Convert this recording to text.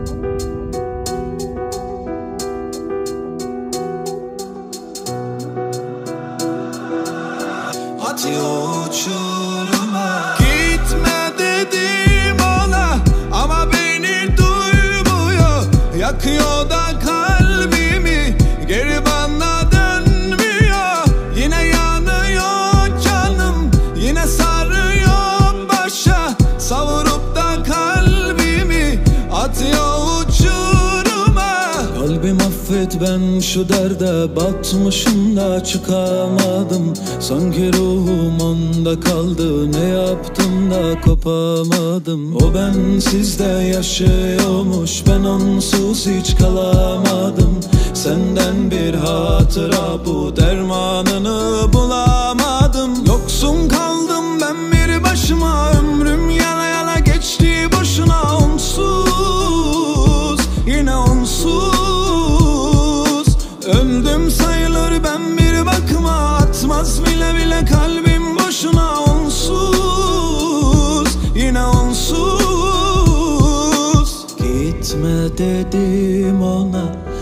Atıyor uçuruma. Gitme dedim ona ama beni duymuyor. Yakıyor da kalbimi, geri bana dönmüyor. Yine yanıyor canım, yine sarıyor başa. Savurup da kalbimi atıyor uçuruma. Kalbim affet, ben şu derde batmışım da çıkamadım. Sanki ruhum onda kaldı, ne yaptım da kopamadım. O bensizde yaşıyormuş, ben onsuz hiç kalamadım. Senden bir hatıra, bu dermanını bulamadım. Yoksun kaldım ben bir başıma, ömrüm yana yana geçti boşuna. Onsuz, yine onsuz öldüm sayılır ben bir bakıma. Atmaz bile bile kalbim boşuna. Onsuz, yine onsuz. Gitme dedim ona